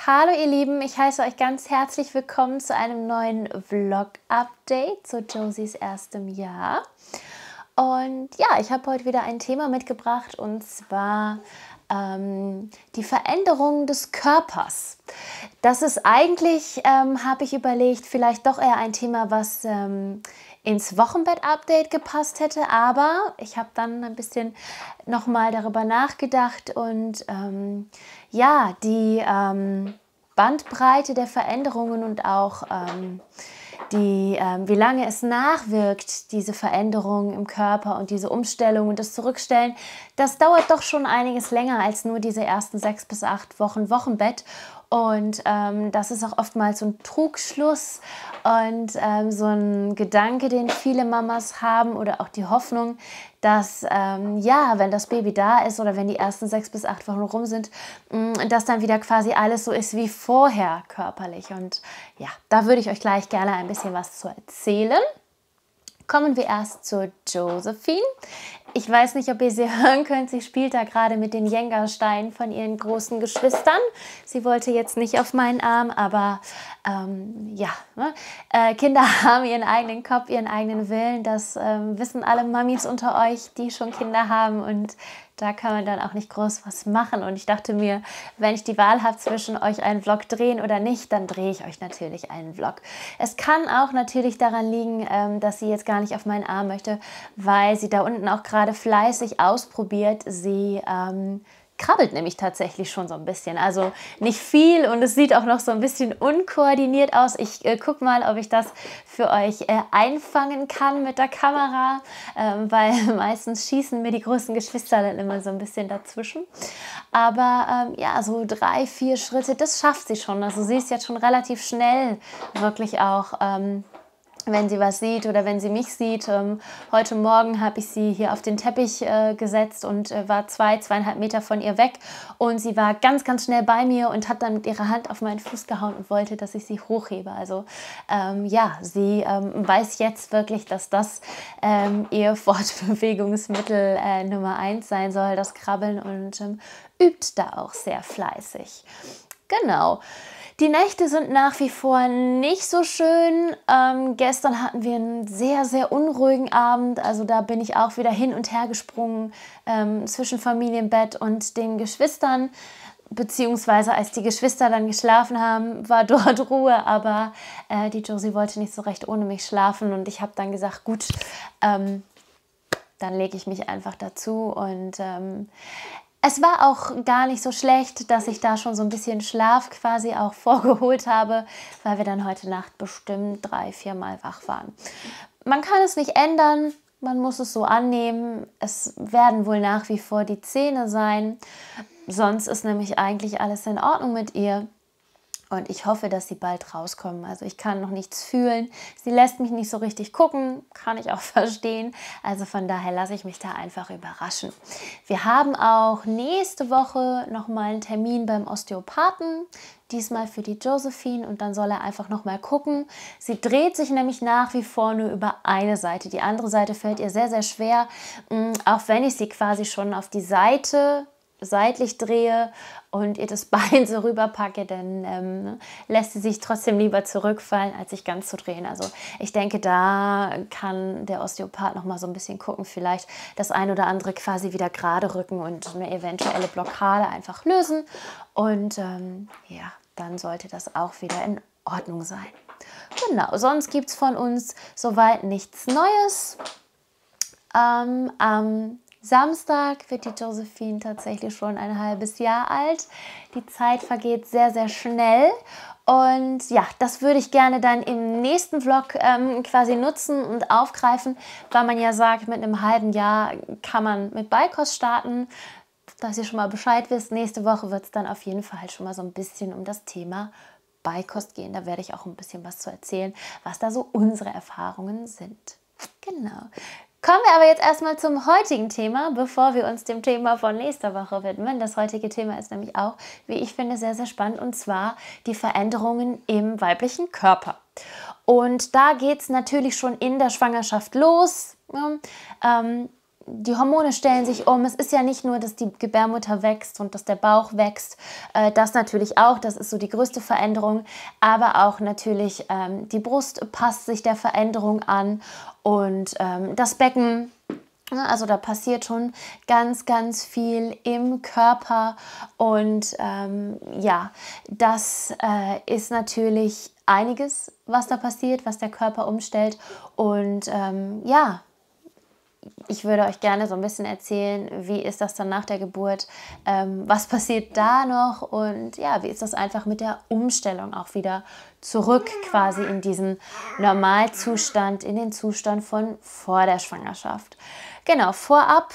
Hallo ihr Lieben, ich heiße euch ganz herzlich willkommen zu einem neuen Vlog-Update zu Josies erstem Jahr. Und ja, ich habe heute wieder ein Thema mitgebracht und zwar die Veränderung des Körpers. Das ist eigentlich, habe ich überlegt, vielleicht doch eher ein Thema, was ins Wochenbett-Update gepasst hätte, aber ich habe dann ein bisschen nochmal darüber nachgedacht und ja, die Bandbreite der Veränderungen und auch wie lange es nachwirkt, diese Veränderung im Körper und diese Umstellung und das Zurückstellen, das dauert doch schon einiges länger als nur diese ersten 6 bis 8 Wochen Wochenbett. Und das ist auch oftmals so ein Trugschluss und so ein Gedanke, den viele Mamas haben oder auch die Hoffnung, dass ja, wenn das Baby da ist oder wenn die ersten 6 bis 8 Wochen rum sind, dass dann wieder quasi alles so ist wie vorher körperlich. Und ja, da würde ich euch gleich gerne ein bisschen was zu erzählen. Kommen wir erst zu Josephine. Ich weiß nicht, ob ihr sie hören könnt. Sie spielt da gerade mit den Jenga-Steinen von ihren großen Geschwistern. Sie wollte jetzt nicht auf meinen Arm, aber ja, ne? Kinder haben ihren eigenen Kopf, ihren eigenen Willen. Das wissen alle Mamis unter euch, die schon Kinder haben. Und da kann man dann auch nicht groß was machen. Und ich dachte mir, wenn ich die Wahl habe zwischen euch einen Vlog drehen oder nicht, dann drehe ich euch natürlich einen Vlog. Es kann auch natürlich daran liegen, dass sie jetzt gar nicht auf meinen Arm möchte, weil sie da unten auch gerade fleißig ausprobiert. Sie krabbelt nämlich tatsächlich schon so ein bisschen. Also nicht viel und es sieht auch noch so ein bisschen unkoordiniert aus. Ich gucke mal, ob ich das für euch einfangen kann mit der Kamera, weil meistens schießen mir die großen Geschwister dann immer so ein bisschen dazwischen. Aber ja, so 3, 4 Schritte, das schafft sie schon. Also sie ist jetzt schon relativ schnell wirklich auch wenn sie was sieht oder wenn sie mich sieht. Heute Morgen habe ich sie hier auf den Teppich gesetzt und war 2,5 Meter von ihr weg. Und sie war ganz, ganz schnell bei mir und hat dann mit ihrer Hand auf meinen Fuß gehauen und wollte, dass ich sie hochhebe. Also ja, sie weiß jetzt wirklich, dass das ihr Fortbewegungsmittel Nummer 1 sein soll, das Krabbeln, und übt da auch sehr fleißig. Genau. Die Nächte sind nach wie vor nicht so schön. Gestern hatten wir einen sehr, sehr unruhigen Abend. Also da bin ich auch wieder hin und her gesprungen zwischen Familienbett und den Geschwistern. Beziehungsweise als die Geschwister dann geschlafen haben, war dort Ruhe. Aber die Josie wollte nicht so recht ohne mich schlafen. Und ich habe dann gesagt, gut, dann lege ich mich einfach dazu. Und es war auch gar nicht so schlecht, dass ich da schon so ein bisschen Schlaf quasi auch vorgeholt habe, weil wir dann heute Nacht bestimmt 3, 4 Mal wach waren. Man kann es nicht ändern, man muss es so annehmen. Es werden wohl nach wie vor die Zähne sein, sonst ist nämlich eigentlich alles in Ordnung mit ihr. Und ich hoffe, dass sie bald rauskommen. Also ich kann noch nichts fühlen. Sie lässt mich nicht so richtig gucken, kann ich auch verstehen. Also von daher lasse ich mich da einfach überraschen. Wir haben auch nächste Woche nochmal einen Termin beim Osteopathen. Diesmal für die Josephine, und dann soll er einfach nochmal gucken. Sie dreht sich nämlich nach wie vor nur über eine Seite. Die andere Seite fällt ihr sehr, sehr schwer. Auch wenn ich sie quasi schon auf die Seite seitlich drehe und ihr das Bein so rüberpacke, dann lässt sie sich trotzdem lieber zurückfallen, als sich ganz zu drehen. Also ich denke, da kann der Osteopath noch mal so ein bisschen gucken, vielleicht das ein oder andere quasi wieder gerade rücken und eine eventuelle Blockade einfach lösen. Und ja, dann sollte das auch wieder in Ordnung sein. Genau, sonst gibt es von uns soweit nichts Neues. Am Samstag wird die Josephine tatsächlich schon ein halbes Jahr alt. Die Zeit vergeht sehr, sehr schnell. Und ja, das würde ich gerne dann im nächsten Vlog quasi nutzen und aufgreifen, weil man ja sagt, mit einem halben Jahr kann man mit Beikost starten. Dass ihr schon mal Bescheid wisst, nächste Woche wird es dann auf jeden Fall schon mal so ein bisschen um das Thema Beikost gehen. Da werde ich auch ein bisschen was zu erzählen, was da so unsere Erfahrungen sind. Genau. Kommen wir aber jetzt erstmal zum heutigen Thema, bevor wir uns dem Thema von nächster Woche widmen. Das heutige Thema ist nämlich auch, wie ich finde, sehr, sehr spannend, und zwar die Veränderungen im weiblichen Körper. Und da geht es natürlich schon in der Schwangerschaft los. die Hormone stellen sich um. Es ist ja nicht nur, dass die Gebärmutter wächst und dass der Bauch wächst. Das natürlich auch, das ist so die größte Veränderung. Aber auch natürlich die Brust passt sich der Veränderung an und das Becken. Also da passiert schon ganz, ganz viel im Körper und ja, das ist natürlich einiges, was da passiert, was der Körper umstellt und ja, ich würde euch gerne so ein bisschen erzählen, wie ist das dann nach der Geburt, was passiert da noch und ja, wie ist das einfach mit der Umstellung auch wieder zurück quasi in diesen Normalzustand, in den Zustand von vor der Schwangerschaft. Genau, vorab,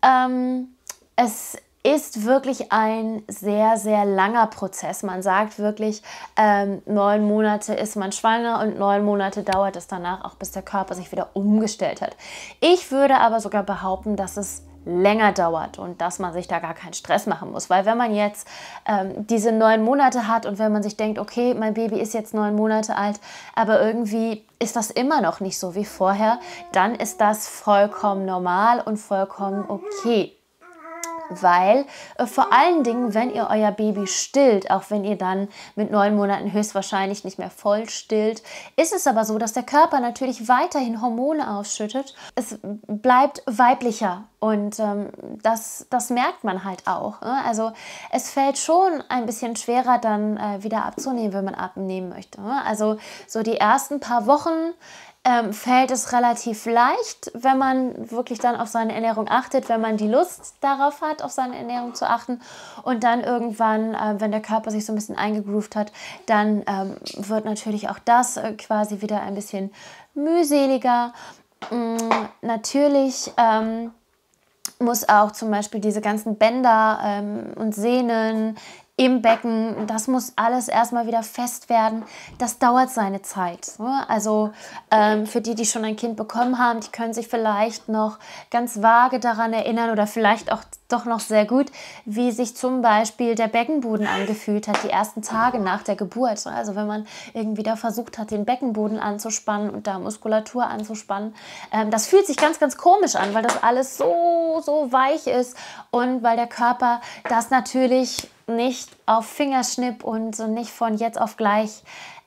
es ist wirklich ein sehr, sehr langer Prozess. Man sagt wirklich, 9 Monate ist man schwanger und 9 Monate dauert es danach auch, bis der Körper sich wieder umgestellt hat. Ich würde aber sogar behaupten, dass es länger dauert und dass man sich da gar keinen Stress machen muss. Weil wenn man jetzt diese 9 Monate hat und wenn man sich denkt, okay, mein Baby ist jetzt 9 Monate alt, aber irgendwie ist das immer noch nicht so wie vorher, dann ist das vollkommen normal und vollkommen okay. Weil vor allen Dingen, wenn ihr euer Baby stillt, auch wenn ihr dann mit 9 Monaten höchstwahrscheinlich nicht mehr voll stillt, ist es aber so, dass der Körper natürlich weiterhin Hormone ausschüttet. Es bleibt weiblicher und das merkt man halt auch. Ne? Also es fällt schon ein bisschen schwerer dann wieder abzunehmen, wenn man abnehmen möchte. Ne? Also so die ersten paar Wochen fällt es relativ leicht, wenn man wirklich dann auf seine Ernährung achtet, wenn man die Lust darauf hat, auf seine Ernährung zu achten. Und dann irgendwann, wenn der Körper sich so ein bisschen eingegroovt hat, dann wird natürlich auch das quasi wieder ein bisschen mühseliger. Natürlich muss auch zum Beispiel diese ganzen Bänder und Sehnen im Becken, das muss alles erstmal wieder fest werden. Das dauert seine Zeit. Also für die, die schon ein Kind bekommen haben, die können sich vielleicht noch ganz vage daran erinnern oder vielleicht auch doch noch sehr gut, wie sich zum Beispiel der Beckenboden angefühlt hat, die ersten Tage nach der Geburt. Also wenn man irgendwie da versucht hat, den Beckenboden anzuspannen und da Muskulatur anzuspannen. Das fühlt sich ganz, ganz komisch an, weil das alles so weich ist und weil der Körper das natürlich nicht auf Fingerschnipp und so nicht von jetzt auf gleich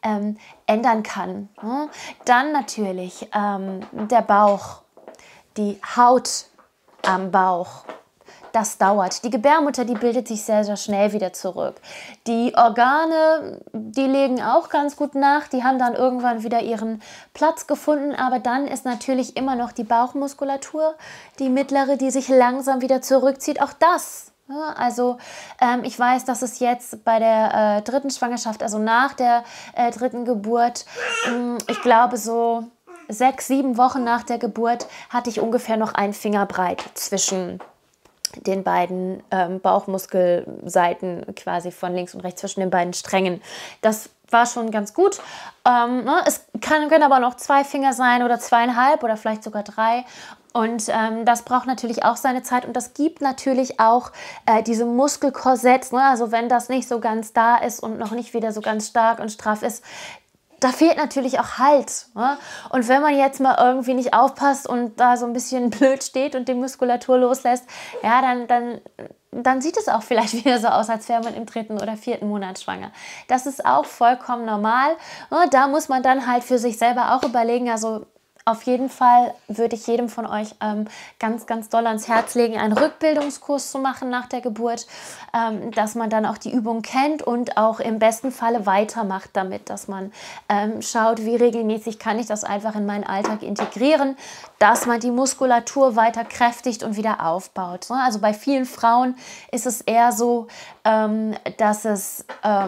ändern kann. Dann natürlich der Bauch, die Haut am Bauch. Das dauert. Die Gebärmutter, die bildet sich sehr, sehr schnell wieder zurück. Die Organe, die legen auch ganz gut nach. Die haben dann irgendwann wieder ihren Platz gefunden. Aber dann ist natürlich immer noch die Bauchmuskulatur, die mittlere, die sich langsam wieder zurückzieht. Auch das. Also ich weiß, dass es jetzt bei der dritten Schwangerschaft, also nach der dritten Geburt, ich glaube so 6, 7 Wochen nach der Geburt, hatte ich ungefähr noch einen Finger breit zwischen den beiden Bauchmuskelseiten quasi von links und rechts, zwischen den beiden Strängen. Das war schon ganz gut. Es können aber noch 2 Finger sein oder 2,5 oder vielleicht sogar 3. Und das braucht natürlich auch seine Zeit und das gibt natürlich auch diese Muskelkorsetts. Ne? Also wenn das nicht so ganz da ist und noch nicht wieder so ganz stark und straff ist, da fehlt natürlich auch Halt. Ne? Und wenn man jetzt mal irgendwie nicht aufpasst und da so ein bisschen blöd steht und die Muskulatur loslässt, ja, dann sieht es auch vielleicht wieder so aus, als wäre man im 3. oder 4. Monat schwanger. Das ist auch vollkommen normal. Ne? Da muss man dann halt für sich selber auch überlegen, also auf jeden Fall würde ich jedem von euch ganz, ganz doll ans Herz legen, einen Rückbildungskurs zu machen nach der Geburt, dass man dann auch die Übung kennt und auch im besten Falle weitermacht damit, dass man schaut, wie regelmäßig kann ich das einfach in meinen Alltag integrieren, dass man die Muskulatur weiter kräftigt und wieder aufbaut. Also bei vielen Frauen ist es eher so, dass es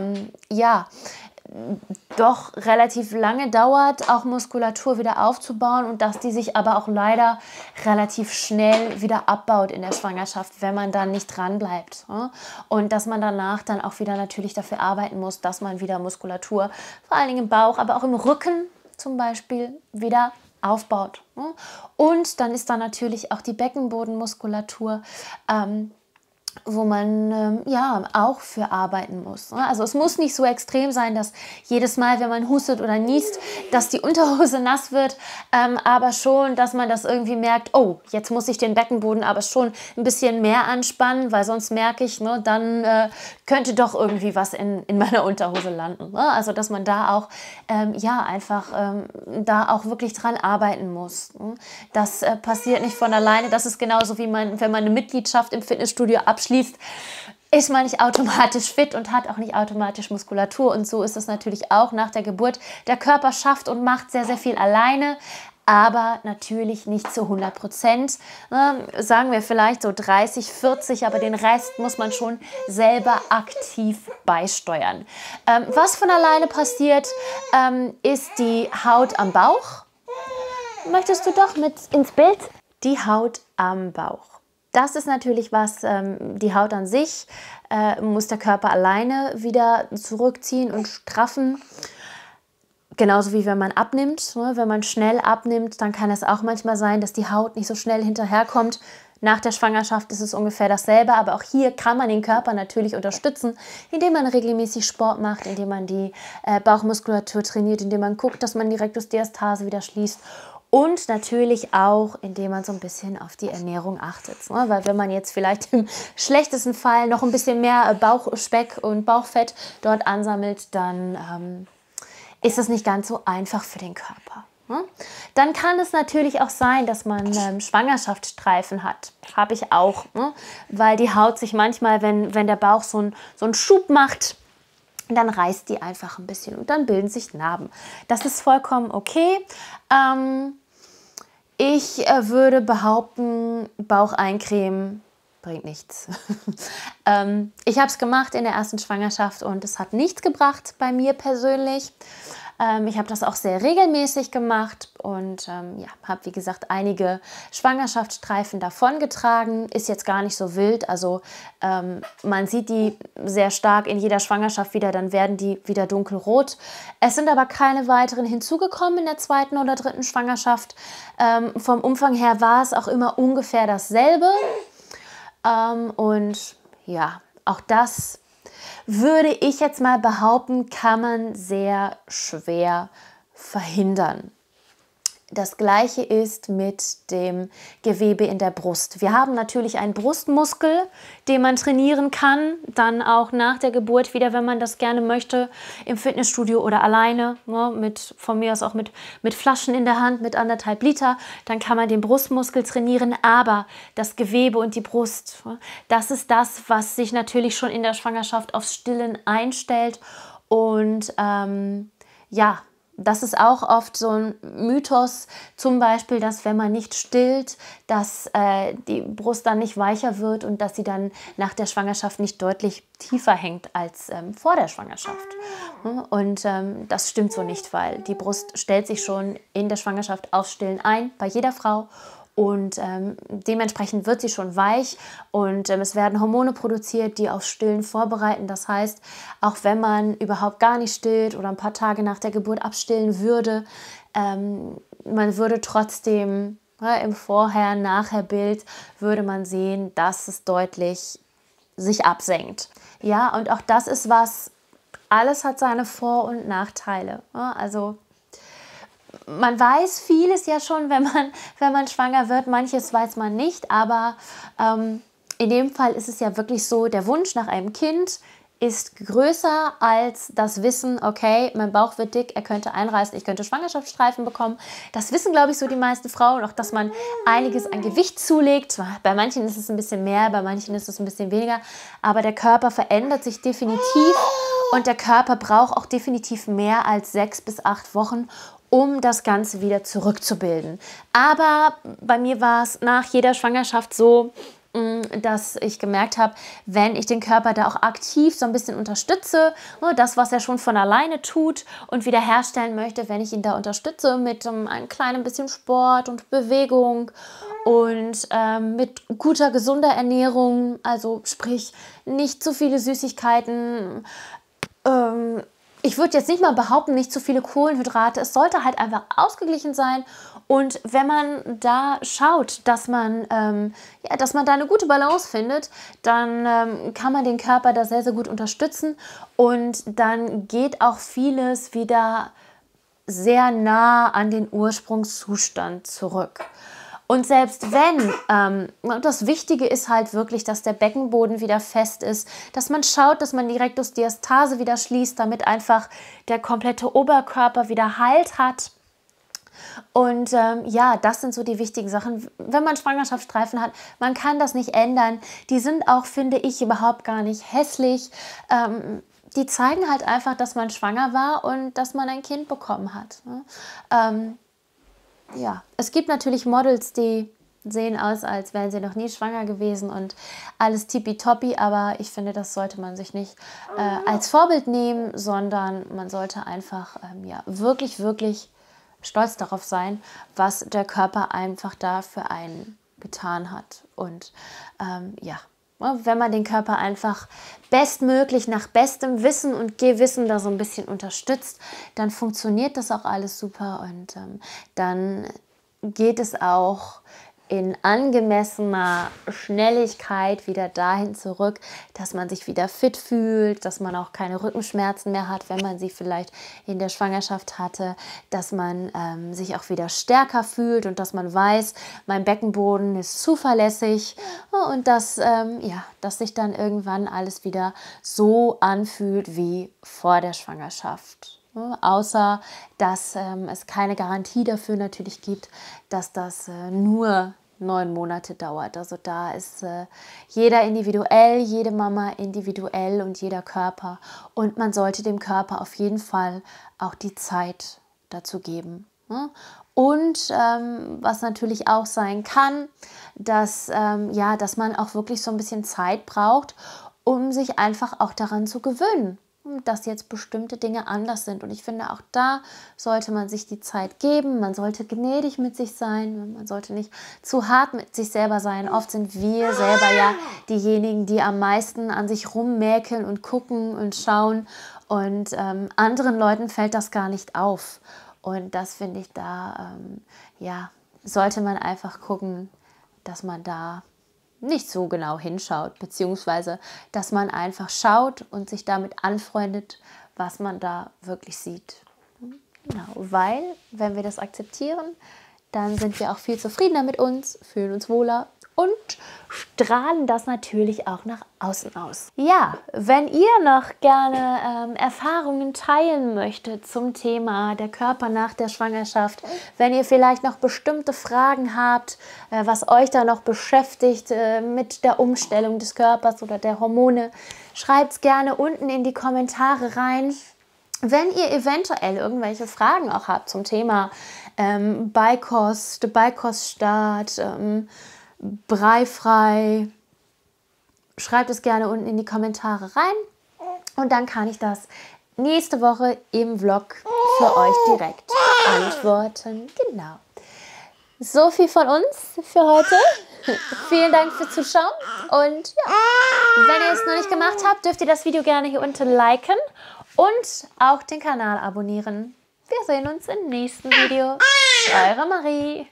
doch relativ lange dauert, auch Muskulatur wieder aufzubauen und dass die sich aber auch leider relativ schnell wieder abbaut in der Schwangerschaft, wenn man dann nicht dran bleibt. Und dass man danach dann auch wieder natürlich dafür arbeiten muss, dass man wieder Muskulatur, vor allen Dingen im Bauch, aber auch im Rücken zum Beispiel, wieder aufbaut. Und dann ist da natürlich auch die Beckenbodenmuskulatur wo man ja auch für arbeiten muss. Ne? Also es muss nicht so extrem sein, dass jedes Mal, wenn man hustet oder niest, dass die Unterhose nass wird, aber schon, dass man das irgendwie merkt, oh, jetzt muss ich den Beckenboden aber schon ein bisschen mehr anspannen, weil sonst merke ich, ne, dann könnte doch irgendwie was in meiner Unterhose landen. Ne? Also dass man da auch ja einfach da auch wirklich dran arbeiten muss. Ne? Das passiert nicht von alleine. Das ist genauso wie wenn man eine Mitgliedschaft im Fitnessstudio abschließt, ist man nicht automatisch fit und hat auch nicht automatisch Muskulatur. Und so ist es natürlich auch nach der Geburt. Der Körper schafft und macht sehr, sehr viel alleine, aber natürlich nicht zu 100%. Sagen wir vielleicht so 30, 40, aber den Rest muss man schon selber aktiv beisteuern. Was von alleine passiert, ist die Haut am Bauch. Möchtest du doch mit ins Bild? Die Haut am Bauch. Das ist natürlich was, die Haut an sich muss der Körper alleine wieder zurückziehen und straffen. Genauso wie wenn man abnimmt. Ne? Wenn man schnell abnimmt, dann kann es auch manchmal sein, dass die Haut nicht so schnell hinterherkommt. Nach der Schwangerschaft ist es ungefähr dasselbe, aber auch hier kann man den Körper natürlich unterstützen, indem man regelmäßig Sport macht, indem man die Bauchmuskulatur trainiert, indem man guckt, dass man die Rektusdiastase wieder schließt. Und natürlich auch, indem man so ein bisschen auf die Ernährung achtet. Ne? Weil wenn man jetzt vielleicht im schlechtesten Fall noch ein bisschen mehr Bauchspeck und Bauchfett dort ansammelt, dann ist es nicht ganz so einfach für den Körper. Ne? Dann kann es natürlich auch sein, dass man Schwangerschaftsstreifen hat. Habe ich auch. Ne? Weil die Haut sich manchmal, wenn der Bauch so einen Schub macht, dann reißt die einfach ein bisschen und dann bilden sich Narben. Das ist vollkommen okay. Ich würde behaupten, Baucheincreme bringt nichts. Ich habe es gemacht in der ersten Schwangerschaft und es hat nichts gebracht bei mir persönlich. Ich habe das auch sehr regelmäßig gemacht und ja, habe, wie gesagt, einige Schwangerschaftsstreifen davongetragen. Ist jetzt gar nicht so wild. Also man sieht die sehr stark in jeder Schwangerschaft wieder, dann werden die wieder dunkelrot. Es sind aber keine weiteren hinzugekommen in der zweiten oder dritten Schwangerschaft. Vom Umfang her war es auch immer ungefähr dasselbe. Und ja, auch das würde ich jetzt mal behaupten, kann man sehr schwer verhindern. Das Gleiche ist mit dem Gewebe in der Brust. Wir haben natürlich einen Brustmuskel, den man trainieren kann, dann auch nach der Geburt wieder, wenn man das gerne möchte, im Fitnessstudio oder alleine, ne, von mir aus auch mit Flaschen in der Hand, mit 1,5 Liter, dann kann man den Brustmuskel trainieren, aber das Gewebe und die Brust, das ist das, was sich natürlich schon in der Schwangerschaft aufs Stillen einstellt und ja, das ist auch oft so ein Mythos, zum Beispiel, dass wenn man nicht stillt, dass die Brust dann nicht weicher wird und dass sie dann nach der Schwangerschaft nicht deutlich tiefer hängt als vor der Schwangerschaft. Und das stimmt so nicht, weil die Brust stellt sich schon in der Schwangerschaft aufs Stillen ein, bei jeder Frau. Und dementsprechend wird sie schon weich und es werden Hormone produziert, die aufs Stillen vorbereiten. Das heißt, auch wenn man überhaupt gar nicht stillt oder ein paar Tage nach der Geburt abstillen würde, man würde trotzdem im Vorher-Nachher-Bild würde man sehen, dass es deutlich sich absenkt. Ja, und auch das ist was, alles hat seine Vor- und Nachteile. Also man weiß vieles ja schon, wenn man schwanger wird. Manches weiß man nicht, aber in dem Fall ist es ja wirklich so, der Wunsch nach einem Kind ist größer als das Wissen, okay, mein Bauch wird dick, er könnte einreißen, ich könnte Schwangerschaftsstreifen bekommen. Das wissen, glaube ich, so die meisten Frauen, auch dass man einiges an Gewicht zulegt. Bei manchen ist es ein bisschen mehr, bei manchen ist es ein bisschen weniger, aber der Körper verändert sich definitiv und der Körper braucht auch definitiv mehr als 6 bis 8 Wochen, um das Ganze wieder zurückzubilden. Aber bei mir war es nach jeder Schwangerschaft so, dass ich gemerkt habe, wenn ich den Körper da auch aktiv so ein bisschen unterstütze, das, was er schon von alleine tut und wiederherstellen möchte, wenn ich ihn da unterstütze mit einem kleinen bisschen Sport und Bewegung und mit guter, gesunder Ernährung, also sprich nicht zu viele Süßigkeiten, ich würde jetzt nicht mal behaupten, nicht zu viele Kohlenhydrate. Es sollte halt einfach ausgeglichen sein. Und wenn man da schaut, dass man da eine gute Balance findet, dann kann man den Körper da sehr, sehr gut unterstützen. Und dann geht auch vieles wieder sehr nah an den Ursprungszustand zurück. Und selbst wenn, das Wichtige ist halt wirklich, dass der Beckenboden wieder fest ist, dass man schaut, dass man die Rektusdiastase wieder schließt, damit einfach der komplette Oberkörper wieder Halt hat. Und ja, das sind so die wichtigen Sachen. Wenn man Schwangerschaftsstreifen hat, man kann das nicht ändern. Die sind auch, finde ich, überhaupt gar nicht hässlich. Die zeigen halt einfach, dass man schwanger war und dass man ein Kind bekommen hat. Ne? Ja, es gibt natürlich Models, die sehen aus, als wären sie noch nie schwanger gewesen und alles tippitoppi, aber ich finde, das sollte man sich nicht als Vorbild nehmen, sondern man sollte einfach ja, wirklich, wirklich stolz darauf sein, was der Körper einfach da für einen getan hat. Und ja, wenn man den Körper einfach bestmöglich nach bestem Wissen und Gewissen da so ein bisschen unterstützt, dann funktioniert das auch alles super und dann geht es auch in angemessener Schnelligkeit wieder dahin zurück, dass man sich wieder fit fühlt, dass man auch keine Rückenschmerzen mehr hat, wenn man sie vielleicht in der Schwangerschaft hatte, dass man sich auch wieder stärker fühlt und dass man weiß, mein Beckenboden ist zuverlässig und dass sich dann irgendwann alles wieder so anfühlt wie vor der Schwangerschaft. Außer, dass es keine Garantie dafür natürlich gibt, dass das nur 9 Monate dauert. Also da ist jeder individuell, jede Mama individuell und jeder Körper. Und man sollte dem Körper auf jeden Fall auch die Zeit dazu geben. Und was natürlich auch sein kann, dass man auch wirklich so ein bisschen Zeit braucht, um sich einfach auch daran zu gewöhnen, dass jetzt bestimmte Dinge anders sind. Und ich finde, auch da sollte man sich die Zeit geben. Man sollte gnädig mit sich sein. Man sollte nicht zu hart mit sich selber sein. Oft sind wir selber ja diejenigen, die am meisten an sich rummäkeln und gucken und schauen. Und anderen Leuten fällt das gar nicht auf. Und das finde ich da, sollte man einfach gucken, dass man da nicht so genau hinschaut, beziehungsweise dass man einfach schaut und sich damit anfreundet, was man da wirklich sieht. Genau, weil, wenn wir das akzeptieren, dann sind wir auch viel zufriedener mit uns, fühlen uns wohler und strahlen das natürlich auch nach außen aus. Ja, wenn ihr noch gerne Erfahrungen teilen möchtet zum Thema der Körper nach der Schwangerschaft, wenn ihr vielleicht noch bestimmte Fragen habt, was euch da noch beschäftigt mit der Umstellung des Körpers oder der Hormone, schreibt es gerne unten in die Kommentare rein. Wenn ihr eventuell irgendwelche Fragen auch habt zum Thema Beikost, Beikoststart, breifrei, schreibt es gerne unten in die Kommentare rein und dann kann ich das nächste Woche im Vlog für euch direkt beantworten. Genau. So viel von uns für heute. Vielen Dank fürs Zuschauen und ja, wenn ihr es noch nicht gemacht habt, dürft ihr das Video gerne hier unten liken und auch den Kanal abonnieren. Wir sehen uns im nächsten Video. Eure Marie.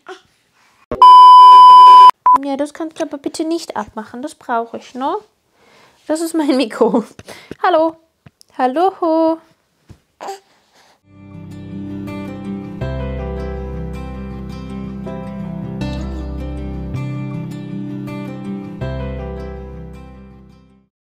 Ja, das kannst du aber bitte nicht abmachen. Das brauche ich, ne? Das ist mein Mikro. Hallo. Hallo.